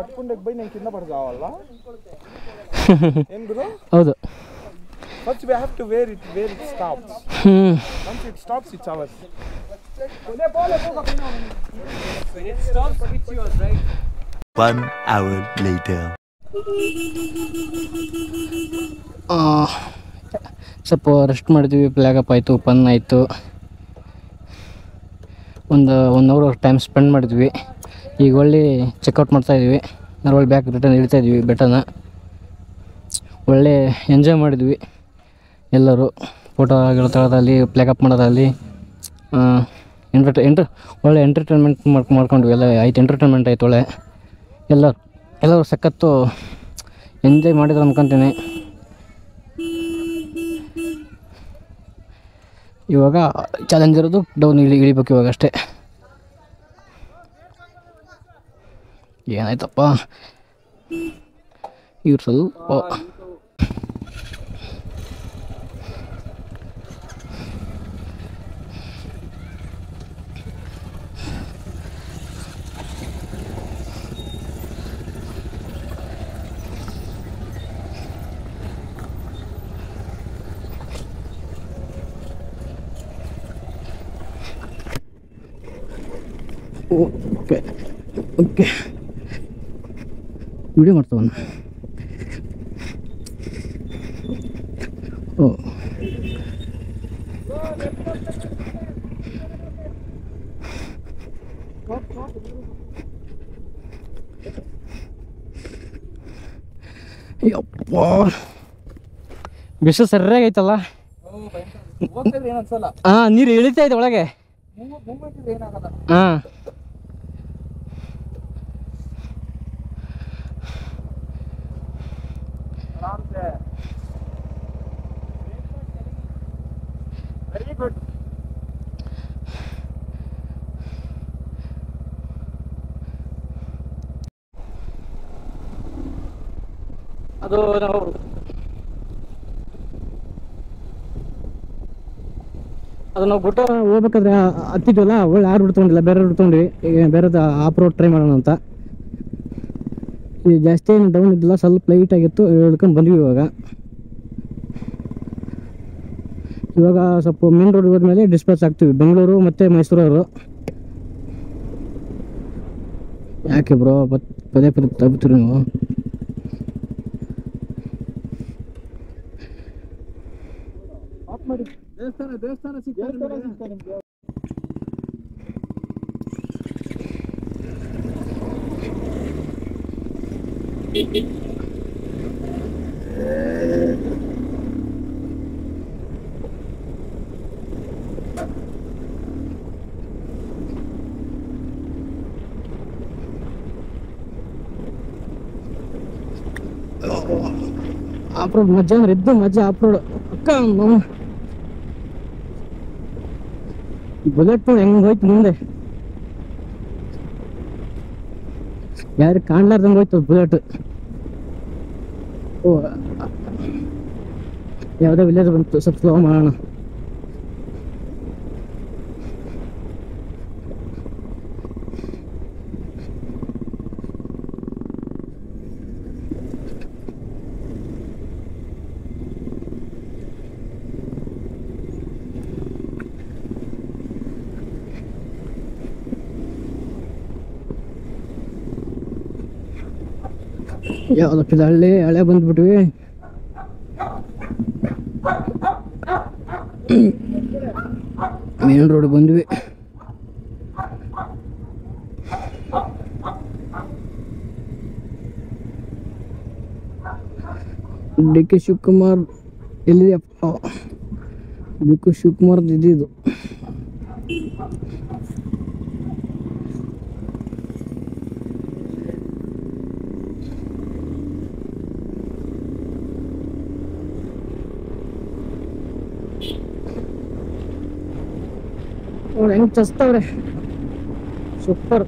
పట్టుకుంటే పోయి నేను కింద పడి కావాలా ఏం బ్రో ಹೌದು first we have to wear it stops once it stops it's ours when it stops it's yours right 1 hour later ಸ್ವಲ್ಪ ರೆಸ್ಟ್ ಮಾಡಿದ್ವಿ ಫ್ಲಾಗಪ್ ಆಯಿತು ಫನ್ ಆಯಿತು ಒಂದು 1 ಅವರ್ ಟೈಮ್ ಸ್ಪೆಂಡ್ ಮಾಡಿದ್ವಿ ಈಗ ಒಳ್ಳೆ ಚೆಕ್ಔಟ್ ಮಾಡ್ತಾಯಿದ್ವಿ ಒಳ್ಳೆ ಬ್ಯಾಕ್ ರಿಟರ್ನ್ ಇಡ್ತಾಯಿದ್ವಿ ಬೆಟ್ಟನ ಒಳ್ಳೆ ಎಂಜಾಯ್ ಮಾಡಿದ್ವಿ ಎಲ್ಲರೂ ಫೋಟೋಗಳು ತೆಗೆದಲ್ಲಿ ಫ್ಲಾಗಪ್ ಮಾಡೋದಲ್ಲಿ ಒಳ್ಳೆ ಎಂಟರ್ಟೈನ್ಮೆಂಟ್ ಮಾಡ್ಕೊಂಡ್ವಿ ಎಲ್ಲ ಆಯ್ತು ಎಂಟರ್ಟೈನ್ಮೆಂಟ್ ಆಯ್ತು ಒಳ್ಳೆ ಎಲ್ಲರೂ ಸಖತ್ತು ಎಂಜಾಯ್ ಮಾಡಿದ್ರು ಅನ್ಕೊತೀನಿ ಇವಾಗ ಚಾಲೆಂಜ್ ಇರೋದು ಡೌನ್ ಇಳಿಬೇಕು ಇವಾಗ ಅಷ್ಟೇ ಏನಾಯ್ತಪ್ಪ ಇವ್ರು ಸ್ವಲ್ಪ ಓಕೆ ಓಕೆ ವಿಡಿಯೋ ಮಾಡ್ತಾವನ್ನ ಓ ಯಪ್ಪ ಬಿಸಿಲು ಸರಿಯಾಗೈತಲ್ಲ ಹಾಂ ನೀರು ಇಳಿತಾ ಇದೆ ಒಳಗೆ ಹಾಂ very good ಅದು ನಾವು ಗುಡ್ಡ ಹೋಗ್ಬೇಕಾದ್ರೆ ಹತ್ತಿದ್ವಲ್ಲ ಒಳ್ಳೆ ಯಾರು ಹುಡ್ಕೊಂಡಿಲ್ಲ ಬೇರೆ ಹುಡ್ಕೊಂಡ್ವಿ ಈಗ ಬೇರೆದು ಆಫ್ ರೋಡ್ ಟ್ರೈ ಮಾಡೋಣ ಅಂತ ಈಗ ಜಾಸ್ತಿ ಏನು ಡೌನ್ ಇದ್ದಿಲ್ಲ ಸ್ವಲ್ಪ ಲೈಟ್ ಆಗಿತ್ತು ಹೇಳ್ಕೊಂಡು ಬಂದ್ವಿ ಇವಾಗ ಸ್ವಲ್ಪ ಮೇನ್ ರೋಡ್ ಹೋದ್ಮೇಲೆ ಡಿಸ್ಪ್ಯಾಚ್ ಆಗ್ತೀವಿ ಬೆಂಗಳೂರು ಮತ್ತು ಮೈಸೂರವರು ಯಾಕೆ ಬ್ರೋ ಪದೇ ತಗೋತೀರಿ ನೀವು ದೇವಸ್ಥಾನ ಸಿಗ್ತಾರೆ ನಿಮ್ಗೆ ಆಫ್ ರೋಡ್ ಮಜ್ಜಾ ಅಂದ್ರೆ ಇದ್ದು ಮಜ್ಜಾ ಆಫ್ ರೋಡ್ ಅಕ್ಕ ಬುಲೆಟ್ ಹೆಂಗ್ ಹೋಯ್ತು ಮುಂದೆ ಯಾರು ಕಾಣ್ಲಾರ್ದಂಗೆ ಹೋಯ್ತು ಬುಲೆಟ್ ಓ ಯಾವುದೋ ವಿಲೇಜ್ ಬಂತು ಸ್ವಲ್ಪ ಸ್ಲೋ ಮಾಡೋಣ ಯಾವುದಕ್ಕಿದ ಹಳೆ ಬಂದ್ಬಿಟ್ವಿ ಮೇನ್ ರೋಡ್ ಬಂದ್ವಿ ಡಿ ಕೆ ಶಿವಕುಮಾರ್ ಎಲ್ಲಿದೆಯಪ್ಪ ಡಿ ಕೆ ಶಿವಕುಮಾರ್ ಇದ್ದಿದ್ದು ನೋಡಿ ಹೆಂಗೆ ಚಸ್ತವ್ರೆ ಸೂಪರ್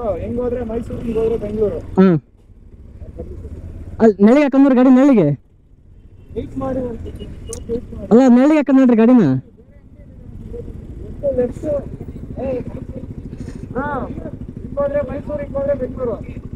ಹೆಂಗ್ ಹೋದ್ರೆ ಮೈಸೂರು, ಹಿಂಗ್ ಹೋದ್ರೆ ಬೆಂಗಳೂರು. ಹಾಂ ಅಲ್ಲಿ ನೆಳಿಗೆ ಹಾಕೊಂಡ್ರಿ ಗಾಡಿ ನೆಳಿಗೆ ವೆಯ್ಟ್ ಮಾಡಿ ಅಲ್ಲ ನೆಳಿಗೆ ಹಾಕೊಂಡ್ ನೋಡ್ರಿ ಗಾಡಿನ ಹಾಂ ಹಿಂಗ್ ಹೋದ್ರೆ ಮೈಸೂರು, ಹಿಂಗ್ ಹೋದ್ರೆ ಬೆಂಗಳೂರು.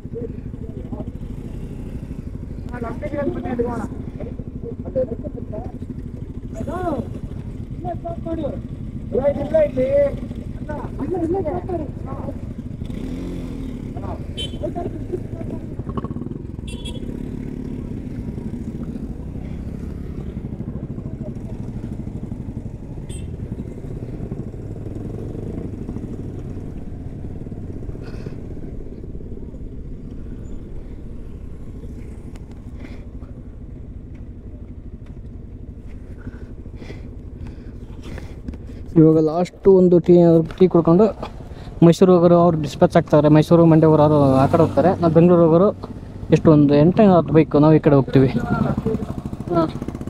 ಇವಾಗ ಲಾಸ್ಟು ಒಂದು ಟೀ ಕುಡ್ಕೊಂಡು ಮೈಸೂರು ಹೋಗೋರು ಅವ್ರು ಡಿಸ್ಪ್ಯಾಚ್ ಆಗ್ತಾರೆ. ಮೈಸೂರು ಮಂಡ್ಯ ಅವರು ಆ ಕಡೆ ಹೋಗ್ತಾರೆ. ನಾವು ಬೆಂಗಳೂರು ಹೋಗೋರು ಎಷ್ಟು ಒಂದು 8-10 ಬೈಕು ನಾವು ಈ ಕಡೆ ಹೋಗ್ತೀವಿ. ಹಾಂ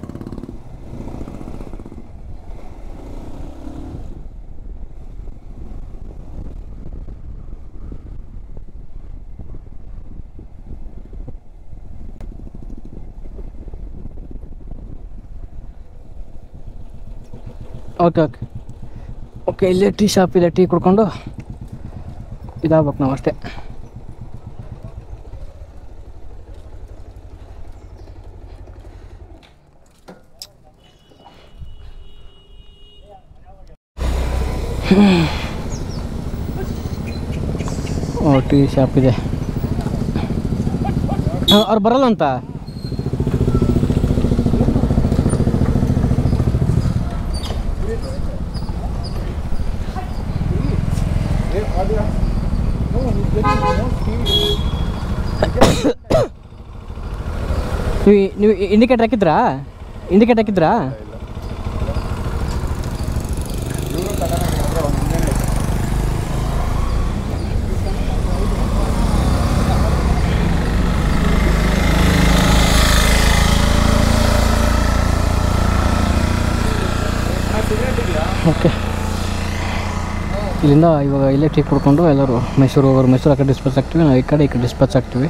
ಓಕೆ ಓಕೆ ಓಕೆ ಇಲ್ಲೇ ಟೀ ಶಾಪ್ ಇದೆ. ಟೀ ಕುಡ್ಕೊಂಡು ಇದಾಗ್ಬೇಕು ನಾವು ಅಷ್ಟೇ. ಓ ಟೀ ಶಾಪ್ ಇದೆ. ಅವ್ರು ಬರಲ್ಲ ಅಂತ ನೀವು ಇಂಡಿಕೇಟರ್ ಹಾಕಿದ್ರಾ? ಓಕೆ ಇಲ್ಲಿಂದ ಇವಾಗ ಇಲ್ಲೇ ಟೀ ಕುಡ್ಕೊಂಡು ಎಲ್ಲರೂ ಮೈಸೂರು ಹೋಗೋರು ಮೈಸೂರು ಆ ಕಡೆ ಡಿಸ್ಪ್ಯಾಚ್ ಆಗ್ತೀವಿ. ನಾವು ಈ ಕಡೆ ಡಿಸ್ಪ್ಯಾಚ್ ಆಗ್ತೀವಿ.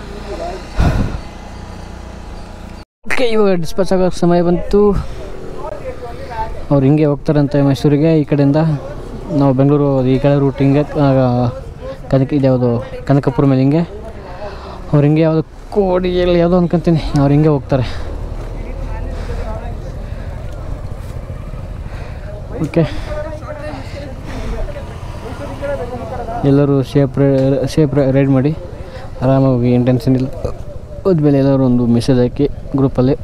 ಓಕೆ ಇವಾಗ ಡಿಸ್ಪ್ಯಾಚ್ ಆಗೋ ಸಮಯ ಬಂತು. ಅವ್ರು ಹಿಂಗೆ ಹೋಗ್ತಾರಂತೆ ಮೈಸೂರಿಗೆ. ಈ ಕಡೆಯಿಂದ ನಾವು ಬೆಂಗಳೂರು ಈ ಕಡೆ ರೂಟ್ ಹಿಂಗೆ ಇದ್ಯಾವುದು ಕನಕಪುರ ಮೇಲೆ ಹಿಂಗೆ ಅವ್ರು ಹಿಂಗೆ ಯಾವುದು ಕೋಡಿಯಲ್ಲಿ ಯಾವುದೋ ಅನ್ಕೊಂತೀನಿ ಅವ್ರು ಹಿಂಗೆ ಹೋಗ್ತಾರೆ. ಓಕೆ ಎಲ್ಲರೂ ಸೇಫ್ ರೈಡ್ ಮಾಡಿ ಆರಾಮಾಗಿ ಏನು ಟೆನ್ಷನ್ ಇಲ್ಲ. ಹೋದ್ಮೇಲೆ ಎಲ್ಲರೂ ಒಂದು ಮೆಸೇಜ್ ಹಾಕಿ ಗ್ರೂಪಲ್ಲಿ.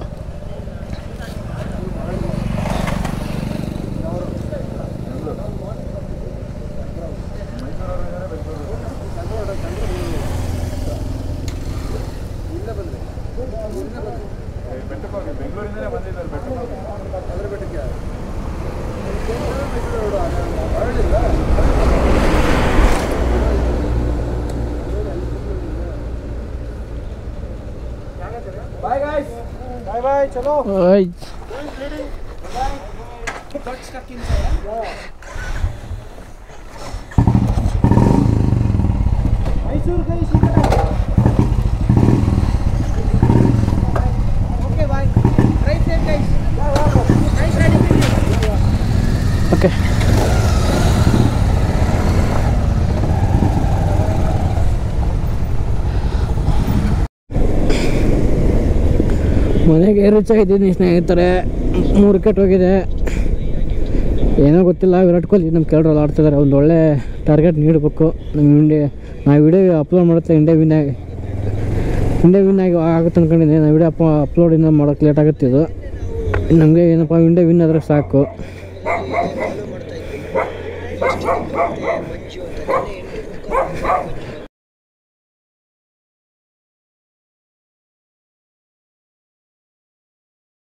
Bye guys. Bye bye. Chalo. Bye. Got stuck inside. Yeah. Mysore guys. Okay bye. Right side guys. Nice riding with you. Okay. ಮನೆಗೆ ರೀಚ್ ಆಗಿದ್ದೀನಿ ಸ್ನೇಹಿತರೆ. 3 ವಿಕೆಟ್ ಹೋಗಿದೆ. ಏನೋ ಗೊತ್ತಿಲ್ಲ. ವಿರಾಟ್ ಕೊಹ್ಲಿ ನಮ್ಮ ಕೇಳೋರು ಆಡ್ತಿದ್ದಾರೆ. ಒಂದು ಒಳ್ಳೆ ಟಾರ್ಗೆಟ್ ನೀಡಬೇಕು. ನಮ್ಮ ನಾವು ವಿಡಿಯೋ ಅಪ್ಲೋಡ್ ಮಾಡುತ್ತೆ ಇಂಡಿಯಾ ವಿನ್ ಆಗಿ ಆಗುತ್ತೆ ಅಂದ್ಕೊಂಡಿದ್ದೀನಿ. ನಾವು ವಿಡಿಯೋ ಅಪ್ಲೋಡ್ ಇನ್ನೂ ಮಾಡೋಕ್ಕೆ ಲೇಟ್ ಆಗುತ್ತೆ. ಇದು ನಮಗೆ ಏನಪ್ಪ ಇಂಡಿಯಾ ವಿನ್ ಆದರೆ ಸಾಕು.